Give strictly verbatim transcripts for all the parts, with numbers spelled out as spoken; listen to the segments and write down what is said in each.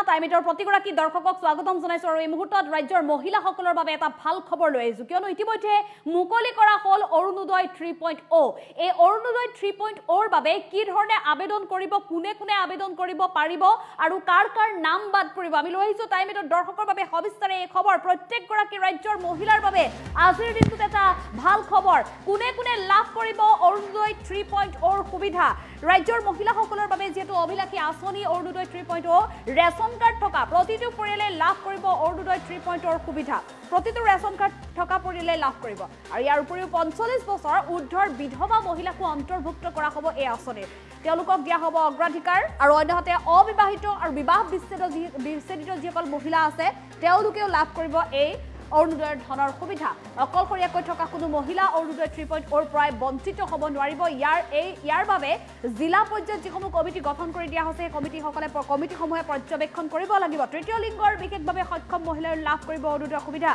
টাইমিটৰ প্ৰতিগৰাকী দৰ্শকক স্বাগতম জনাইছো আৰু এই মুহূৰ্তত ৰাজ্যৰ মহিলাসকলৰ বাবে এটা ভাল খবৰ লৈ আহিছো কিয়নো ইতিমধ্যে মুকলি কৰা হল অৰুণোদয় থ্ৰী পইণ্ট অ' এই অৰুণোদয় থ্ৰী পইণ্ট অ'ৰ বাবে কি ধৰণে আবেদন কৰিব কোনে কোনে আবেদন কৰিব পাৰিব আৰু কাৰ কাৰ নাম বাদ পৰিব আমি লৈ আহিছো টাইমিটৰ দৰ্শকৰ বাবে সবিস্তাৰে এই খবৰ প্ৰত্যেকগৰাকী ৰাজ্যৰ মহিলাৰ বাবে আজিৰ দিনটোত এটা ভাল খবৰ কোনে কোনে লাভ কৰিব অৰুণোদয় থ্ৰী পইণ্ট অ'ৰ সুবিধা ৰাজ্যৰ মহিলাসকলৰ বাবে যেটো অভিলাষী আঁচনি Orunodoi three point O' ration card থকা প্ৰতিটো পৰিয়ালে লাভ কৰিব অৰুণোদয় থ্ৰী পইণ্ট অ'ৰ সুবিধা প্ৰতিটো ৰেশন কাৰ্ড থকা পৰিয়ালে লাভ কৰিব আৰু ইয়াৰ উপৰিও পঞ্চল্লিছ বছৰ ঊৰ্ধ্বৰ বিধৱা মহিলাকো অন্তৰ্ভুক্ত কৰা হ'ব এই আঁচনিত তেওঁলোকক দিয়া হ'ব অগ্ৰাধিকাৰ আৰু অন্যহাতে অবিবাহিত আৰু বিবাহ বিচ্ছেদ বিচ্ছেদিত যিসকল মহিলা আছে তেওঁলোকেও লাভ কৰিব এই অৰুণোদয়ৰ ধনৰ সুবিধা অকলশৰীয়াকৈ থকা কোনো মহিলা অৰুণোদয় থ্ৰী পইণ্ট অ'ৰ পৰাই বঞ্চিত হ'ব নোৱাৰিব ইয়াৰ এই ইয়াৰ বাবে জিলা পৰ্যায়ত যিসমূহ কমিটি গঠন কৰি দিয়া হৈছে সেই কমিটিসকলে কমিটিসমূহে পৰ্যবেক্ষণ কৰিব লাগিব তৃতীয় লিংগৰ বিশেষভাৱে সক্ষম মহিলাই লাভ কৰিব অৰুণোদয় সুবিধা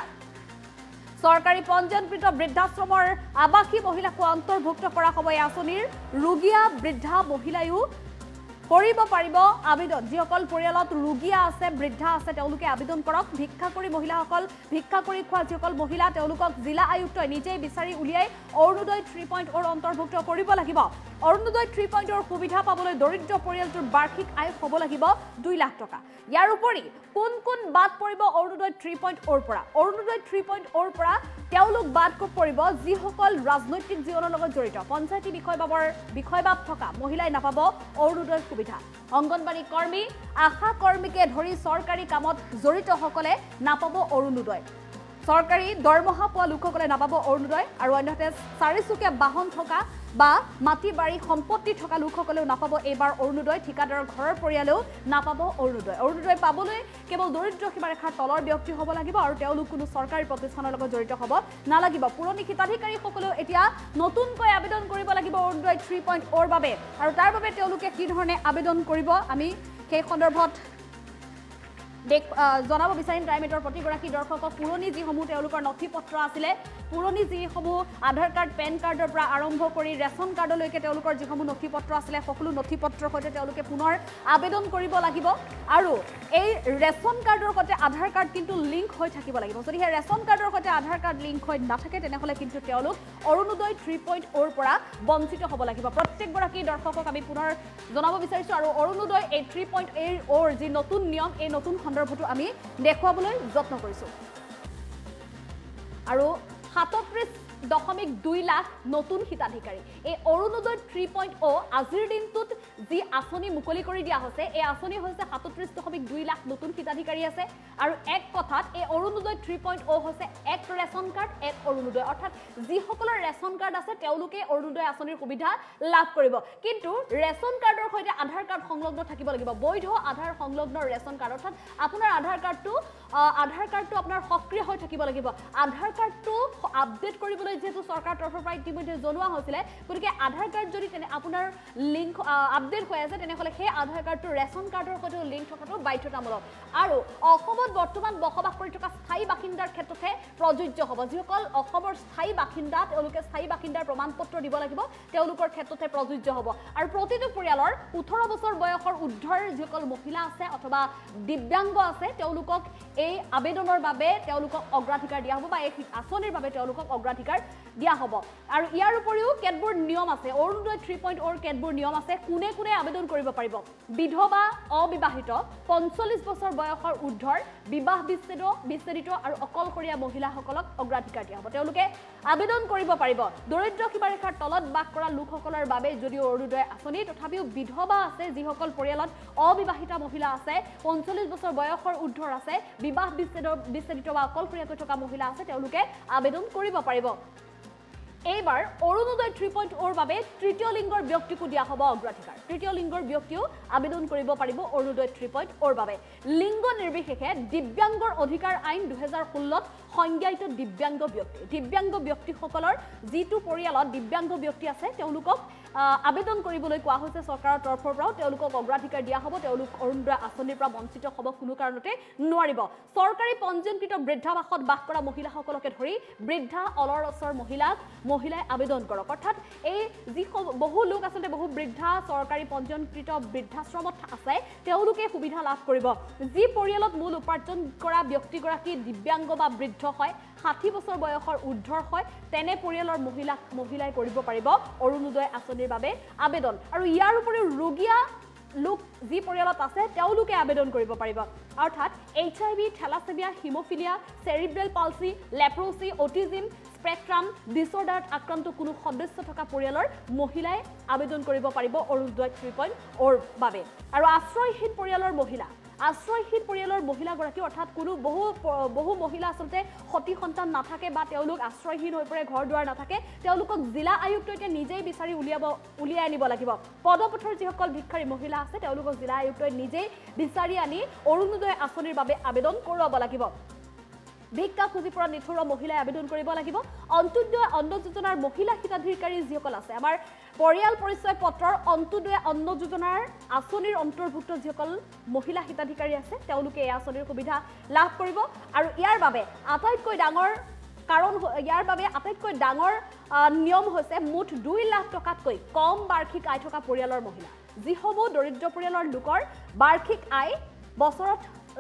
চৰকাৰী পঞ্জীয়নকৃত বৃদ্ধাশ্ৰমৰ আৱাসী মহিলাকো অন্তৰ্ভুক্ত কৰা হ'ব এই আঁচনিৰ ৰোগীয়া বৃদ্ধা মহিলায়ো কৰিব পাৰিব আবেদন যিসকল পৰিয়ালত ৰোগীয়া আছে বৃদ্ধা আছে তেওঁলোকে আবেদন কৰক ভিক্ষা কৰি মহিলাসকল ভিক্ষা কৰি খোৱা যিসকল মহিলা তেওঁলোকক জিলা আয়ুক্তই নিজেই বিচাৰি উলিয়াই অৰুণোদয় থ্ৰী পইণ্ট অ'ৰ অন্তৰ্ভুক্ত কৰিব লাগিব অৰুণোদয় থ্ৰী পইণ্ট অ'ৰ সুবিধা পাবলৈ দৰিদ্ৰ পৰিয়ালটোৰ বাৰ্ষিক আয় হ'ব লাগিব দুই লাখ টকা ইয়াৰ উপৰি কোন কোন বাদ পৰিব অৰুণোদয় থ্ৰী পইণ্ট অ'ৰ পৰা অৰুণোদয় থ্ৰী পইণ্ট অ'ৰ পৰা তেওঁলোক বাদ পৰিব যিসকল ৰাজনৈতিক জীৱনৰ লগত জড়িত পঞ্চায়তী বিষয়বাবৰ বিষয়বাব থকা মহিলাই নাপাব অৰুণোদয় সুবিধা অংগনবাড়ী কৰ্মী আশা কৰ্মীকে ধৰি চৰকাৰী কামত জড়িতসকলে নাপাব অৰুণোদয় চৰকাৰী দৰমহা পোৱা লোকসকলে নাপাব অৰুণোদয় আৰু অন্যহাতে চাৰিচুকীয়া বাহন থকা বা মাটি বাৰী সম্পত্তি থকা লোকসকলেও নাপাব এইবাৰ অৰুণোদয় ঠিকাদাৰৰ ঘৰৰ পৰিয়ালেও নাপাব অৰুণোদয় অৰুণোদয় পাবলৈ কেৱল দৰিদ্ৰ সীমাৰেখাৰ তলৰ ব্যক্তি হ'ব লাগিব আৰু তেওঁলোক কোনো চৰকাৰী প্ৰতিষ্ঠানৰ লগত জড়িত হ'ব নালাগিব পুৰণি হিতাধিকাৰীসকলেও এতিয়া নতুনকৈ আবেদন কৰিব লাগিব অৰুণোদয় থ্ৰী পইণ্ট অ'ৰ বাবে আৰু তাৰ বাবে তেওঁলোকে কি ধৰণে আবেদন কৰিব আমি সেই সন্দৰ্ভত দেখ জনাব বিচাৰিম টাইমিটৰ প্ৰতিগৰাকী দৰ্শকক পুৰণি যিসমূহ তেওঁলোকৰ নথি পত্ৰ আছিলে পুৰণি যিসমূহ আধাৰ কাৰ্ড পেন কাৰ্ডৰ পৰা আৰম্ভ কৰি ৰেচন কাৰ্ডলৈকে তেওঁলোকৰ যিসমূহ নথি পত্ৰ আছিলে সকলো নথি পত্ৰৰ সৈতে তেওঁলোকে পুনৰ আবেদন কৰিব লাগিব আৰু এই ৰেচন কাৰ্ডৰ সৈতে আধাৰ কাৰ্ড কিন্তু লিংক হৈ থাকিব লাগিব যদি সেই ৰেচন কাৰ্ডৰ সৈতে আধাৰ কাৰ্ড লিংক হৈ নাথাকে তেনেহ'লে কিন্তু তেওঁলোক অৰুণোদয় থ্ৰী পইণ্ট অ'ৰ পৰা বঞ্চিত হ'ব লাগিব প্ৰত্যেকগৰাকী দৰ্শকক আমি পুনৰ জনাব বিচাৰিছোঁ আৰু অৰুণোদয় এই থ্ৰী পইণ্ট অ'ৰ যি নতুন নিয়ম এই নতুন সন্দৰ্ভটো আমি দেখুৱাবলৈ যত্ন কৰিছোঁ আৰু সাতত্ৰিছ দশমিক দুই লাখ নতুন হিতাধিকাৰী এই অৰুণোদয় থ্ৰী পইণ্ট অ' আজিৰ দিনটোত যি আঁচনি মুকলি কৰি দিয়া হৈছে এই আঁচনি হৈছে সাতত্ৰিছ দশমিক দুই লাখ নতুন হিতাধিকাৰী আছে আৰু এক কথাত এই অৰুণোদয় থ্ৰী পইণ্ট অ' হৈছে এক ৰেচন কাৰ্ড এক অৰুণোদয় অৰ্থাৎ যিসকলৰ ৰেচন কাৰ্ড আছে তেওঁলোকে অৰুণোদয় আঁচনিৰ সুবিধা লাভ কৰিব কিন্তু ৰেচন কাৰ্ডৰ সৈতে আধাৰ কাৰ্ড সংলগ্ন থাকিব লাগিব বৈধ আধাৰ সংলগ্ন ৰেচন কাৰ্ড অৰ্থাৎ আপোনাৰ আধাৰ কাৰ্ডটো আধাৰ কাৰ্ডটো আপোনাৰ সক্ৰিয় হৈ থাকিব লাগিব আধাৰ কাৰ্ডটো আপডেট কৰিবলৈ যেহেতু চৰকাৰৰ তৰফৰ পৰা ইতিমধ্যে জনোৱা হৈছিলে গতিকে আধাৰ কাৰ্ড যদি তেনে আপোনাৰ লিংক আপডেট হৈ আছে তেনেহ'লে সেই আধাৰ কাৰ্ডটো ৰেচন কাৰ্ডৰ সৈতে লিংক থকাটো বাধ্যতামূলক আৰু অসমত বৰ্তমান বসবাস কৰি থকা স্থায়ী বাসিন্দাৰ ক্ষেত্ৰতহে প্ৰযোজ্য হ'ব যিসকল অসমৰ স্থায়ী বাসিন্দা তেওঁলোকে স্থায়ী বাসিন্দাৰ প্ৰমাণ পত্ৰ দিব লাগিব তেওঁলোকৰ ক্ষেত্ৰতহে প্ৰযোজ্য হ'ব আৰু প্ৰতিটো পৰিয়ালৰ ওঠৰ বছৰ বয়সৰ ঊৰ্ধ্বৰ যিসকল মহিলা আছে অথবা দিব্যাংগ আছে তেওঁলোকক এই আবেদনৰ বাবে তেওঁলোকক অগ্ৰাধিকাৰ দিয়া হ'ব বা এই আঁচনিৰ বাবে তেওঁলোকক অগ্ৰাধিকাৰ দিয়া হ'ব আৰু ইয়াৰ উপৰিও কেতবোৰ নিয়ম আছে অৰুণোদয় থ্ৰী পইণ্ট অ'ৰ কেতবোৰ নিয়ম আছে কোনে কোনে আবেদন কৰিব পাৰিব বিধৱা অবিবাহিত পঞ্চল্লিছ বছৰ বয়সৰ ঊৰ্ধ্বৰ বিবাহ বিচ্ছেদ বিচ্ছেদিত আৰু অকলশৰীয়া মহিলাসকলক অগ্ৰাধিকাৰ দিয়া হ'ব তেওঁলোকে আবেদন কৰিব পাৰিব দৰিদ্ৰ সীমাৰেখাৰ তলত বাস কৰা লোকসকলৰ বাবে যদিও অৰুণোদয় আঁচনি তথাপিও বিধৱা আছে যিসকল পৰিয়ালত অবিবাহিতা মহিলা আছে পঞ্চল্লিছ বছৰ বয়সৰ ঊৰ্ধ্বৰ আছে বিবাহ বিচ্ছেদ বিচ্ছেদিত বা অকলশৰীয়াকৈ থকা মহিলা আছে তেওঁলোকে আবেদন কৰিব পাৰিব এইবাৰ অৰুণোদয় থ্ৰী পইণ্ট অ'ৰ বাবে তৃতীয় লিংগৰ ব্যক্তিকো দিয়া হ'ব অগ্ৰাধিকাৰ তৃতীয় লিংগৰ ব্যক্তিও আবেদন কৰিব পাৰিব অৰুণোদয় থ্ৰী পইণ্ট অ'ৰ বাবে লিংগ নিৰ্বিশেষে দিব্যাংগৰ অধিকাৰ আইন দুহেজাৰ ষোল্লত সংজ্ঞায়িত দিব্যাংগ ব্যক্তি দিব্যাংগ ব্যক্তিসকলৰ যিটো পৰিয়ালত দিব্যাংগ ব্যক্তি আছে তেওঁলোকক আবেদন কৰিবলৈ কোৱা হৈছে চৰকাৰৰ তৰফৰ পৰা তেওঁলোকক অগ্ৰাধিকাৰ দিয়া হ'ব তেওঁলোক অৰুণোদয় আঁচনিৰ পৰা বঞ্চিত হ'ব কোনো কাৰণতে নোৱাৰিব চৰকাৰী পঞ্জীয়নকৃত বৃদ্ধাবাসত বাস কৰা মহিলাসকলকে ধৰি বৃদ্ধা অলৰছৰ মহিলাক মহিলাই আবেদন কৰক অৰ্থাৎ এই যি বহু লোক আচলতে বহু বৃদ্ধা চৰকাৰী পঞ্জীয়নকৃত বৃদ্ধাশ্ৰমত আছে তেওঁলোকে সুবিধা লাভ কৰিব যি পৰিয়ালত মূল উপাৰ্জন কৰা ব্যক্তিগৰাকী দিব্যাংগ বা বৃদ্ধ হয় ষাঠি বছৰ বয়সৰ ঊৰ্ধ্বৰ হয় তেনে পৰিয়ালৰ মহিলাক মহিলাই কৰিব পাৰিব অৰুণোদয় আঁচনিৰ বাবে আবেদন আৰু ইয়াৰ উপৰিও ৰোগীয়া লোক যি পৰিয়ালত আছে তেওঁলোকে আবেদন কৰিব পাৰিব অৰ্থাৎ H I V thalassemia hemophilia cerebral palsy leprosy autism spectrum ডিছঅৰ্ডাৰত আক্ৰান্ত কোনো সদস্য থকা পৰিয়ালৰ মহিলাই আবেদন কৰিব পাৰিব অৰুণোদয় থ্ৰী পইণ্ট অ'ৰ বাবে আৰু আশ্ৰয়হীন পৰিয়ালৰ মহিলা আশ্ৰয়হীন পৰিয়ালৰ মহিলাগৰাকী অৰ্থাৎ কোনো বহু বহু মহিলা আচলতে সতি সন্তান নাথাকে বা তেওঁলোক আশ্ৰয়হীন হৈ পৰে ঘৰ দুৱাৰ নাথাকে তেওঁলোকক জিলা আয়ুক্তই নিজেই বিচাৰি উলিয়াব উলিয়াই আনিব লাগিব পদপথৰ যিসকল ভিক্ষাৰী মহিলা আছে তেওঁলোকক জিলা আয়ুক্তই নিজেই বিচাৰি আনি অৰুণোদয় আঁচনিৰ বাবে আবেদন কৰোৱাব লাগিব ভিক্ষা খুজি পৰা নিথৰুৱা মহিলাই আবেদন কৰিব লাগিব অন্ত্যোদয় অন্ন যোজনাৰ মহিলা হিতাধিকাৰী যিসকল আছে আমাৰ পৰিয়াল পৰিচয় পত্ৰৰ অন্ত্যোদয় অন্ন যোজনাৰ আঁচনিৰ অন্তৰ্ভুক্ত যিসকল মহিলা হিতাধিকাৰী আছে তেওঁলোকে এই আঁচনিৰ সুবিধা লাভ কৰিব আৰু ইয়াৰ বাবে আটাইতকৈ ডাঙৰ কাৰণ ইয়াৰ বাবে আটাইতকৈ ডাঙৰ নিয়ম হৈছে মুঠ দুই লাখ টকাতকৈ কম বাৰ্ষিক আয় থকা পৰিয়ালৰ মহিলা যিসমূহ দৰিদ্ৰ পৰিয়ালৰ লোকৰ বাৰ্ষিক আয় বছৰত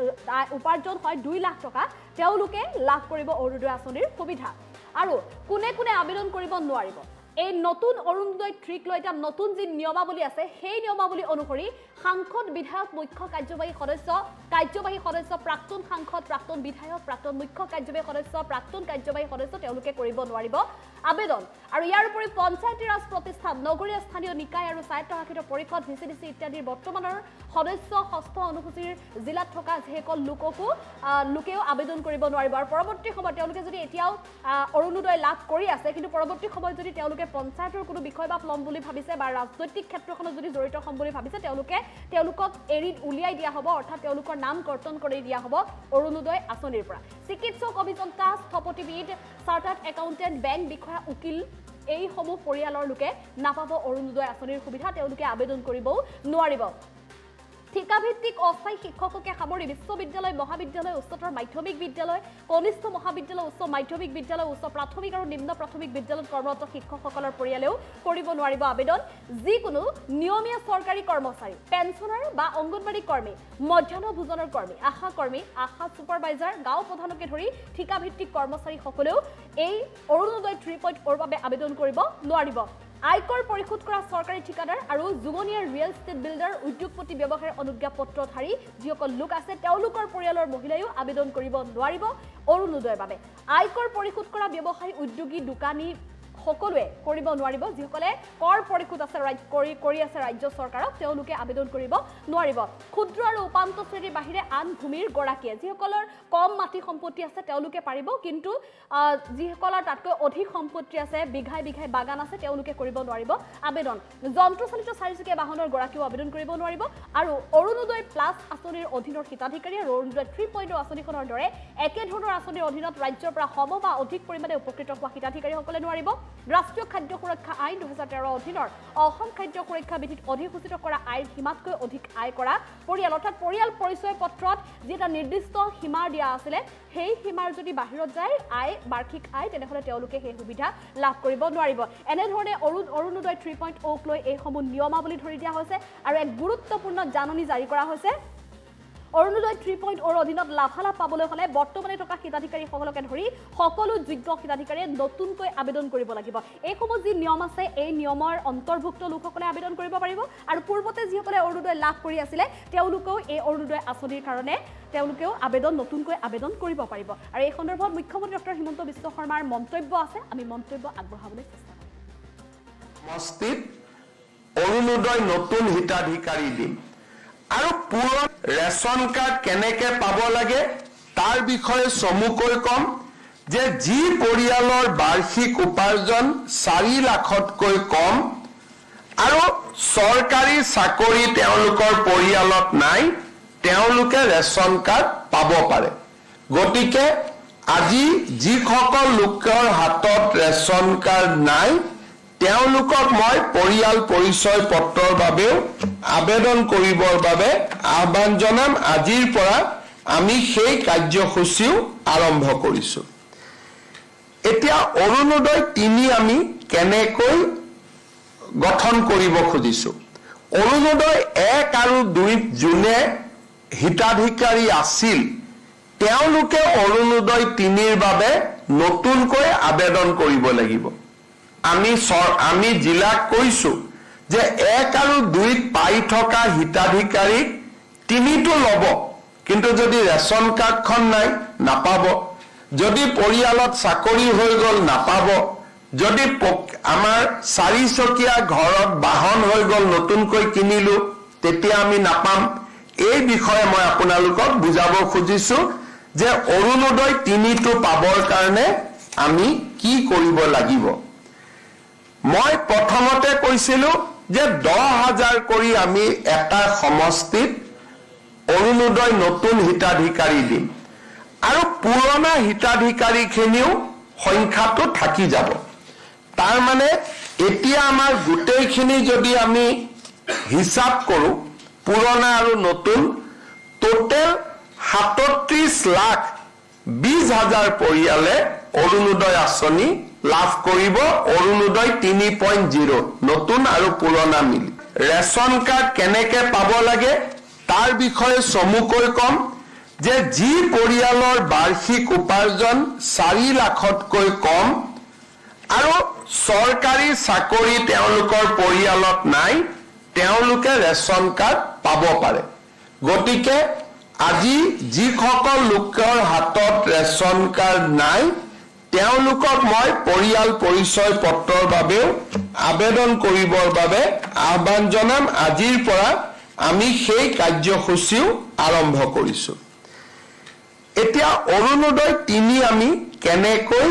উপাৰ্জন হয় দুই লাখ টকা তেওঁলোকে লাভ কৰিব অৰুণোদয় আঁচনিৰ সুবিধা আৰু কোনে কোনে আবেদন কৰিব নোৱাৰিব এই নতুন অৰুণোদয় থ্ৰীক লৈ এটা নতুন যি নিয়মাৱলী আছে সেই নিয়মাৱলী অনুসৰি সাংসদ বিধায়ক মুখ্য কাৰ্যবাহী সদস্য কাৰ্যবাহী সদস্য প্ৰাক্তন সাংসদ প্ৰাক্তন বিধায়ক প্ৰাক্তন মুখ্য কাৰ্যবাহী সদস্য প্ৰাক্তন কাৰ্যবাহী সদস্য তেওঁলোকে কৰিব নোৱাৰিব আবেদন আৰু ইয়াৰ উপৰি পঞ্চায়তী ৰাজ প্ৰতিষ্ঠান নগৰীয় স্থানীয় নিকায় আৰু স্বায়ত্তশাসিত পৰিষদ ভিচিডিচি ইত্যাদিৰ বৰ্তমানৰ সদস্য ষষ্ঠ অনুসূচীৰ জিলাত থকা যিসকল লোককো লোকেও আবেদন কৰিব নোৱাৰিব আৰু পৰৱৰ্তী সময়ত তেওঁলোকে যদি এতিয়াও অৰুণোদয় লাভ কৰি আছে কিন্তু পৰৱৰ্তী সময়ত যদি তেওঁলোকে পঞ্চায়তৰ কোনো বিষয় বা ল'ম বুলি ভাবিছে বা ৰাজনৈতিক ক্ষেত্ৰখনত যদি জড়িত হ'ম বুলি ভাবিছে তেওঁলোকে তেওঁলোকক এৰি উলিয়াই দিয়া হ'ব অৰ্থাৎ তেওঁলোকৰ নাম কৰ্তন কৰি দিয়া হ'ব অৰুণোদয় আঁচনিৰ পৰা চিকিৎসক অভিযন্তা স্থপতিবিদ চাৰ্টাৰ্ড একাউণ্টেণ্ট বেংক বিষয়া উকিল এইসমূহ পৰিয়ালৰ লোকে নাপাব অৰুণোদয় আঁচনিৰ সুবিধা তেওঁলোকে আবেদন কৰিবও নোৱাৰিব ঠিকাভিত্তিক অস্থায়ী শিক্ষককে সামৰি বিশ্ববিদ্যালয় মহাবিদ্যালয় উচ্চতৰ মাধ্যমিক বিদ্যালয় কনিষ্ঠ মহাবিদ্যালয় উচ্চ মাধ্যমিক বিদ্যালয় উচ্চ প্ৰাথমিক আৰু নিম্ন প্ৰাথমিক বিদ্যালয়ত কৰ্মৰত শিক্ষকসকলৰ পৰিয়ালেও কৰিব নোৱাৰিব আবেদন যিকোনো নিয়মীয়া চৰকাৰী কৰ্মচাৰী পেঞ্চনাৰ বা অংগনবাড়ী কৰ্মী মধ্যাহ্ন ভোজনৰ কৰ্মী আশা কৰ্মী আশা ছুপাৰভাইজাৰ গাঁও প্ৰধানকে ধৰি ঠিকাভিত্তিক কৰ্মচাৰীসকলেও এই অৰুণোদয় থ্ৰী পইণ্ট অ'ৰ বাবে আবেদন কৰিব নোৱাৰিব আয়কৰ পৰিশোধ কৰা চৰকাৰী ঠিকাদাৰ আৰু জুমনীয়া ৰিয়েল ষ্টেট বিল্ডাৰ উদ্যোগপতি ব্যৱসায়ৰ অনুজ্ঞাপত্ৰধাৰী যিসকল লোক আছে তেওঁলোকৰ পৰিয়ালৰ মহিলায়ো আবেদন কৰিব নোৱাৰিব অৰুণোদয়ৰ বাবে আয়কৰ পৰিশোধ কৰা ব্যৱসায়ী উদ্যোগী দোকানী সকলোৱে কৰিব নোৱাৰিব যিসকলে কৰ পৰিশোধ আছে কৰি কৰি আছে ৰাজ্য চৰকাৰক তেওঁলোকে আবেদন কৰিব নোৱাৰিব ক্ষুদ্ৰ আৰু উপান্ত শ্ৰেণীৰ বাহিৰে আন ভূমিৰ গৰাকীয়ে যিসকলৰ কম মাটি সম্পত্তি আছে তেওঁলোকে পাৰিব কিন্তু যিসকলৰ তাতকৈ অধিক সম্পত্তি আছে বিঘাই বিঘাই বাগান আছে তেওঁলোকে কৰিব নোৱাৰিব আবেদন যন্ত্ৰচালিত চাৰিচকীয়া বাহনৰ গৰাকীও আবেদন কৰিব নোৱাৰিব আৰু অৰুণোদয় প্লাছ আঁচনিৰ অধীনৰ হিতাধিকাৰী আৰু অৰুণোদয় থ্ৰী পইণ্ট আঁচনিখনৰ দৰে একেধৰণৰ আঁচনিৰ অধীনত ৰাজ্যৰ পৰা সম বা অধিক পৰিমাণে উপকৃত হোৱা হিতাধিকাৰীসকলে নোৱাৰিব ৰাষ্ট্ৰীয় খাদ্য সুৰক্ষা আইন দুহেজাৰ তেৰ অধীনৰ অসম খাদ্য সুৰক্ষা বিধিত অধিসূচিত কৰা আইৰ সীমাতকৈ অধিক আয় কৰা পৰিয়াল অৰ্থাৎ পৰিয়াল পৰিচয় পত্ৰত যি এটা নিৰ্দিষ্ট সীমা দিয়া আছিলে সেই সীমাৰ যদি বাহিৰত যায় আয় বাৰ্ষিক আয় তেনেহ'লে তেওঁলোকে সেই সুবিধা লাভ কৰিব নোৱাৰিব এনেধৰণে অৰুণ অৰুণোদয় থ্ৰী পইণ্ট অ'ক লৈ এইসমূহ নিয়মাৱলী ধৰি দিয়া হৈছে আৰু এক গুৰুত্বপূৰ্ণ জাননী জাৰি কৰা হৈছে অৰুণোদয় থ্ৰী পইণ্ট অ'ৰ অধীনত লাভালাভ পাবলৈ হ'লে বৰ্তমানে থকা হিতাধিকাৰীসকলকে ধৰি সকলো যোগ্য হিতাধিকাৰীয়ে নতুনকৈ আবেদন কৰিব লাগিব এইসমূহ যি নিয়ম আছে এই নিয়মৰ অন্তৰ্ভুক্ত লোকসকলে আবেদন কৰিব পাৰিব আৰু পূৰ্বতে যিসকলে অৰুণোদয় লাভ কৰি আছিলে তেওঁলোকেও এই অৰুণোদয় আঁচনিৰ কাৰণে তেওঁলোকেও আবেদন নতুনকৈ আবেদন কৰিব পাৰিব আৰু এই সন্দৰ্ভত মুখ্যমন্ত্ৰী ডক্টৰ হিমন্ত বিশ্ব শৰ্মাৰ মন্তব্য আছে আমি মন্তব্য আগবঢ়াবলৈ চেষ্টা কৰিম মস্তিত অৰুণোদয় নতুন হিতাধিকাৰী দিম আৰু পুৰণ ৰেচন কাৰ্ড কেনেকে পাব লাগে তাৰ বিষয়ে চমুকৈ কম যে যি পৰিয়ালৰ বাৰ্ষিক উপাৰ্জন চাৰি লাখতকৈ কম আৰু চৰকাৰী চাকৰি তেওঁলোকৰ পৰিয়ালত নাই তেওঁলোকে ৰেচন কাৰ্ড পাব পাৰে গতিকে আজি যিসকল লোকৰ হাতত ৰেচন কাৰ্ড নাই তেওঁলোকক মই পৰিয়াল পৰিচয় পত্ৰৰ বাবেও আবেদন কৰিবৰ বাবে আহ্বান জনাম। আজিৰ পৰা আমি সেই কাৰ্যসূচীও আৰম্ভ কৰিছো। এতিয়া অৰুণোদয় তিনি আমি কেনেকৈ গঠন কৰিব খুজিছো। অৰুণোদয় এক আৰু দুইত যোনে হিতাধিকাৰী আছিল তেওঁলোকে অৰুণোদয় তিনিৰ বাবে নতুনকৈ আবেদন কৰিব লাগিব। আমি আমি জিলাক কৈছো যে এক আৰু দুইত পাই থকা হিতাধিকাৰীক তিনিটো ল'ব, কিন্তু যদি ৰেচন কাৰ্ডখন নাই নাপাব। যদি পৰিয়ালত চাকৰি হৈ গ'ল নাপাব। যদি আমাৰ চাৰিচকীয়া ঘৰত বাহন হৈ গ'ল নতুনকৈ কিনিলো তেতিয়া আমি নাপাম। এই বিষয়ে মই আপোনালোকক বুজাব খুজিছো যে অৰুণোদয় তিনিটো পাবৰ কাৰণে আমি কি কৰিব লাগিব। মই প্ৰথমতে কৈছিলো যে দহ হাজাৰ কৰি আমি এটা সমষ্টিত অৰুণোদয় নতুন হিতাধিকাৰী দিম আৰু পুৰণা হিতাধিকাৰীখিনিও সংখ্যাটো থাকি যাব। তাৰ মানে এতিয়া আমাৰ গোটেইখিনি যদি আমি হিচাপ কৰো পুৰণা আৰু নতুন টোটেল সাতত্ৰিশ লাখ বিশ হাজাৰ পৰিয়ালে অৰুণোদয় আঁচনি লাভ কৰিব। অৰুণোদয় তিনি পইণ্ট জিৰ' নতুন আৰু পুৰণা মিলি। ৰেচন কাৰ্ড কেনেকে পাব লাগে তাৰ বিষয়ে চমুকৈ কম যে যি পৰিয়ালৰ বাৰ্ষিক উপাৰ্জন চাৰি লাখতকৈ কম আৰু চৰকাৰী চাকৰি তেওঁলোকৰ পৰিয়ালত নাই তেওঁলোকে ৰেচন কাৰ্ড পাব পাৰে। গতিকে আজি যিসকল লোকৰ হাতত ৰেচন কাৰ্ড নাই তেওঁলোকক মই পৰিয়াল পৰিচয় পত্ৰৰ বাবেও আবেদন কৰিবৰ বাবে আহ্বান জনাম। আজিৰ পৰা আমি সেই কাৰ্যসূচীও আৰম্ভ কৰিছো। এতিয়া অৰুণোদয় তিনি আমি কেনেকৈ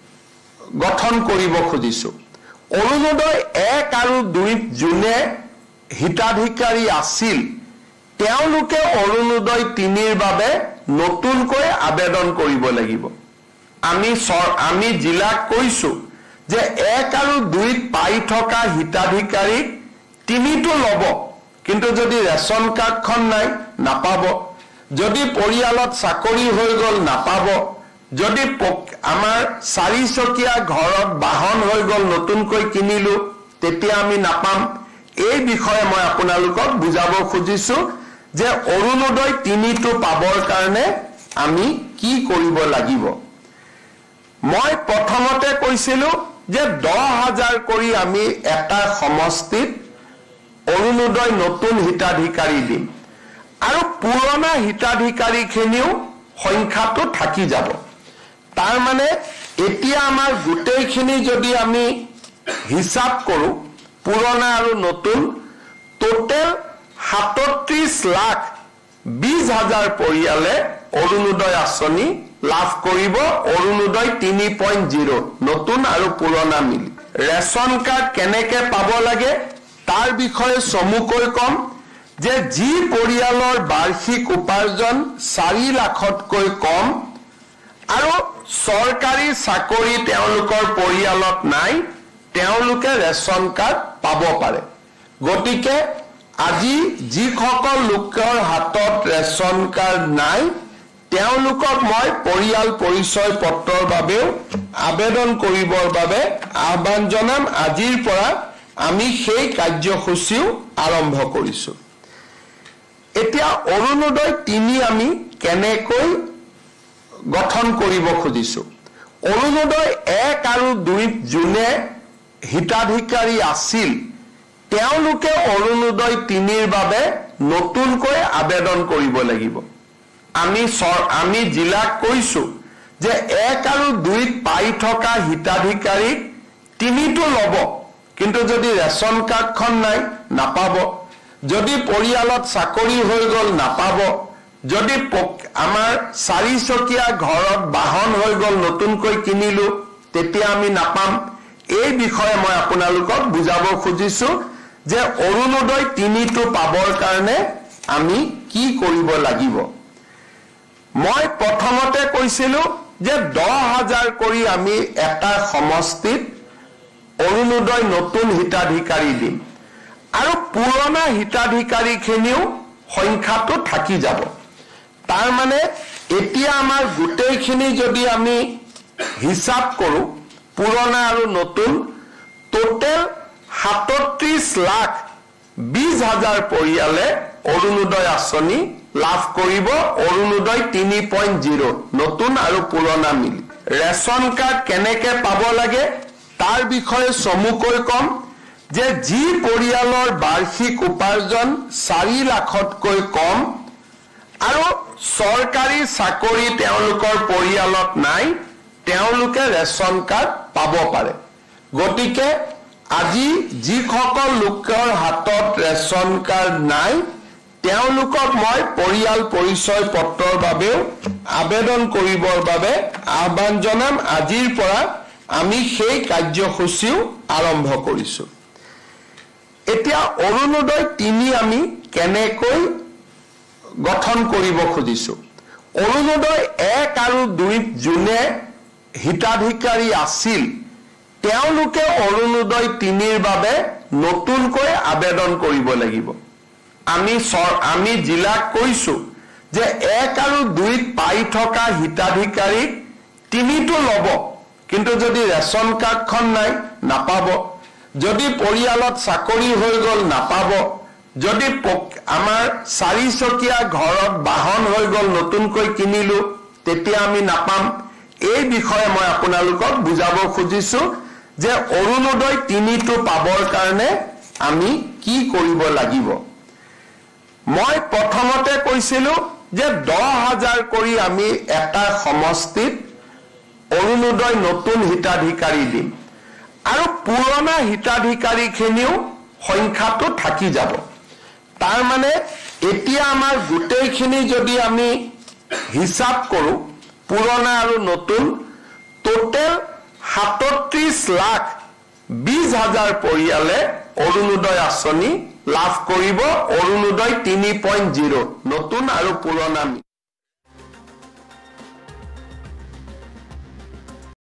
গঠন কৰিব খুজিছো। অৰুণোদয় এক আৰু দুইত যোনে হিতাধিকাৰী আছিল তেওঁলোকে অৰুণোদয় তিনিৰ বাবে নতুনকৈ আবেদন কৰিব লাগিব। আমি আমি জিলাক কৈছো যে এক আৰু দুইত পাই থকা হিতাধিকাৰীক তিনিটো ল'ব, কিন্তু যদি ৰেচন কাৰ্ডখন নাই নাপাব। যদি পৰিয়ালত চাকৰি হৈ গ'ল নাপাব। যদি আমাৰ চাৰিচকীয়া ঘৰত বাহন হৈ গ'ল নতুনকৈ কিনিলো তেতিয়া আমি নাপাম। এই বিষয়ে মই আপোনালোকক বুজাব খুজিছো যে অৰুণোদয় তিনিটো পাবৰ কাৰণে আমি কি কৰিব লাগিব। মই প্ৰথমতে কৈছিলো যে দহ হাজাৰ কৰি আমি এটা সমষ্টিত অৰুণোদয় নতুন হিতাধিকাৰী দিম আৰু পুৰণা হিতাধিকাৰীখিনিও সংখ্যাটো থাকি যাব। তাৰ মানে এতিয়া আমাৰ গোটেইখিনি যদি আমি হিচাপ কৰো পুৰণা আৰু নতুন টোটেল সাতত্ৰিশ লাখ বিশ হাজাৰ পৰিয়ালে অৰুণোদয় আঁচনি লাভ কৰিব। অৰুণোদয় তিনি পইণ্ট জিৰ' নতুন আৰু পুৰণা মিলি। ৰেচন কাৰ্ড কেনেকে পাব লাগে তাৰ বিষয়ে চমুকৈ কম যে যি পৰিয়ালৰ বাৰ্ষিক উপাৰ্জন চাৰি লাখতকৈ কম আৰু চৰকাৰী চাকৰি তেওঁলোকৰ পৰিয়ালত নাই তেওঁলোকে ৰেচন কাৰ্ড পাব পাৰে। গতিকে আজি যিসকল লোকৰ হাতত ৰেচন কাৰ্ড নাই তেওঁলোকক মই পৰিয়াল পৰিচয় পত্ৰৰ বাবেও আবেদন কৰিবৰ বাবে আহ্বান জনাম। আজিৰ পৰা আমি সেই কাৰ্যসূচীও আৰম্ভ কৰিছো। এতিয়া অৰুণোদয় তিনি আমি কেনেকৈ গঠন কৰিব খুজিছো। অৰুণোদয় এক আৰু দুইত যোনে হিতাধিকাৰী আছিল তেওঁলোকে অৰুণোদয় তিনিৰ বাবে নতুনকৈ আবেদন কৰিব লাগিব। আমি আমি জিলাক কৈছো যে এক আৰু দুইত পাই থকা হিতাধিকাৰীক তিনিটো ল'ব, কিন্তু যদি ৰেচন কাৰ্ডখন নাই নাপাব। যদি পৰিয়ালত চাকৰি হৈ গ'ল নাপাব। যদি আমাৰ চাৰিচকীয়া ঘৰত বাহন হৈ গ'ল নতুনকৈ কিনিলো তেতিয়া আমি নাপাম। এই বিষয়ে মই আপোনালোকক বুজাব খুজিছো যে অৰুণোদয় তিনিটো পাবৰ কাৰণে আমি কি কৰিব লাগিব। মই প্ৰথমতে কৈছিলো যে দহ হাজাৰ কৰি আমি এটা সমষ্টিত অৰুণোদয় নতুন হিতাধিকাৰী দিম আৰু পুৰণা হিতাধিকাৰীখিনিও সংখ্যাটো থাকি যাব তাৰ মানে এতিয়া আমাৰ গোটেইখিনি যদি আমি হিচাপ কৰোঁ পুৰণা আৰু নতুন টোটেল সাতত্ৰিশ লাখ বিশ হাজাৰ পৰিয়ালে অৰুণোদয় আঁচনি লাভ কৰিব অৰুণোদয় তিনি পইণ্ট জিৰ' নতুন আৰু পুৰণা মিলি ৰেচন কাৰ্ড কেনেকে পাব লাগে তাৰ বিষয়ে চমুকৈ কম যে যি পৰিয়ালৰ বাৰ্ষিক উপাৰ্জন চাৰি লাখতকৈ কম আৰু চৰকাৰী চাকৰি তেওঁলোকৰ পৰিয়ালত নাই তেওঁলোকে ৰেচন কাৰ্ড পাব পাৰে গতিকে আজি যিসকল লোকৰ হাতত ৰেচন কাৰ্ড নাই তেওঁলোকক মই পৰিয়াল পৰিচয় পত্ৰৰ বাবেও আবেদন কৰিবৰ বাবে আহ্বান জনাম আজিৰ পৰা আমি সেই কাৰ্যসূচীও আৰম্ভ কৰিছোঁ এতিয়া অৰুণোদয় তিনি আমি কেনেকৈ গঠন কৰিব খুজিছোঁ অৰুণোদয় এক আৰু দুই জুনে হিতাধিকাৰী আছিল তেওঁলোকে অৰুণোদয় তিনিৰ বাবে নতুনকৈ আবেদন কৰিব লাগিব আমি আমি জিলাক কৈছোঁ যে এক আৰু দুইত পাই থকা হিতাধিকাৰীক তিনিটো ল'ব কিন্তু যদি ৰেচন কাৰ্ডখন নাই নাপাব যদি পৰিয়ালত চাকৰি হৈ গ'ল নাপাব যদি আমাৰ চাৰিচকীয়া ঘৰত বাহন হৈ গ'ল নতুনকৈ কিনিলো তেতিয়া আমি নাপাম এই বিষয়ে মই আপোনালোকক বুজাব খুজিছোঁ যে অৰুণোদয় তিনিটো পাবৰ কাৰণে আমি কি কৰিব লাগিব মই প্ৰথমতে কৈছিলোঁ যে দহ হাজাৰ কৰি আমি এটা সমষ্টিত অৰুণোদয় নতুন হিতাধিকাৰী দিম আৰু পুৰণা হিতাধিকাৰীখিনিও সংখ্যাটো থাকি যাব তাৰ মানে এতিয়া আমাৰ গোটেইখিনি যদি আমি হিচাপ কৰোঁ পুৰণা আৰু নতুন টোটেল সাতত্ৰিশ লাখ বিশ হাজাৰ পৰিয়ালে অৰুণোদয় আঁচনি লাভ কৰিব অৰুণোদয় তিনি পইণ্ট জিৰ' নতুন আৰু পুৰণা